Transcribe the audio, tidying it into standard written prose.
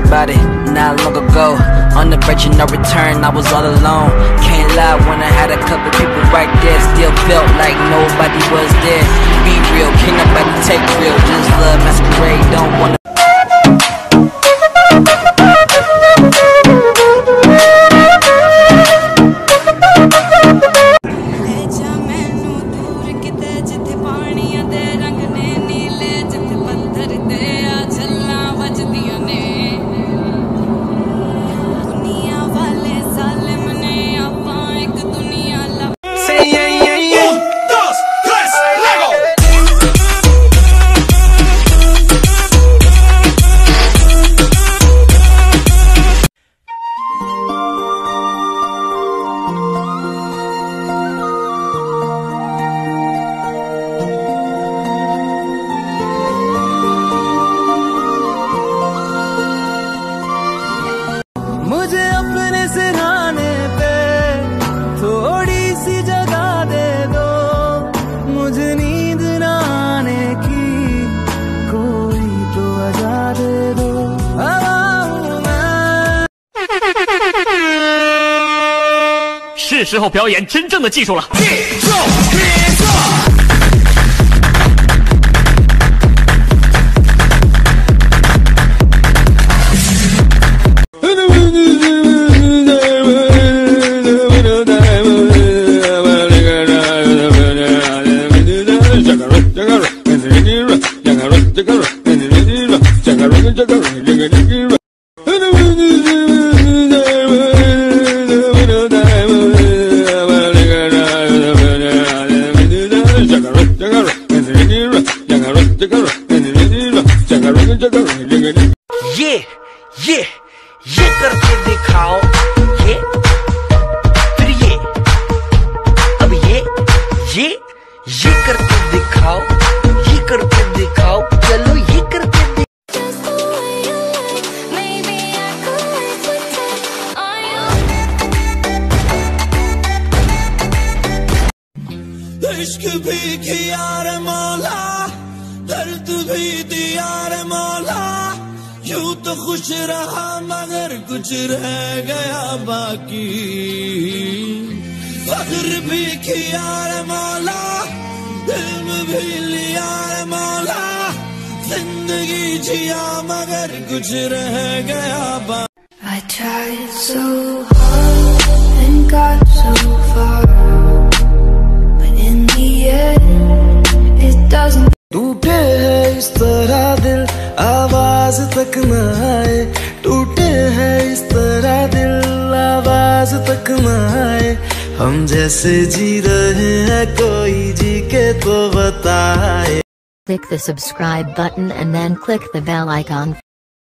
मुझे अपने सिरहाने पे थोड़ी सी जगह दे दो, मुझे नींद न आने की कोई तो वजह दे दो। 是时候表演真正的技术了。 ये करके दिखाओ, ये फिर ये, अब ये करके दिखाओ, ये करके दिखाओ, चलो ये करके इश्क भी किया रे मौला, दर्द भी दिया रे मौला, यूं तो खुश रहा मगर कुछ रह गया बाकी। फख्र भी किया रे मौला, इल्म भी लिया रे मौला, जिंदगी जिया मगर कुछ रह गया बाकी। I tried so hard and got so far, but in the end it doesn't. टूटे है इस तरह दिल आवाज तक न आए, टूटे है इस तरह दिल आवाज तक न आए, हम जैसे जी रहे हैं कोई जी के तो बताए। Click the subscribe button and then click the bell icon.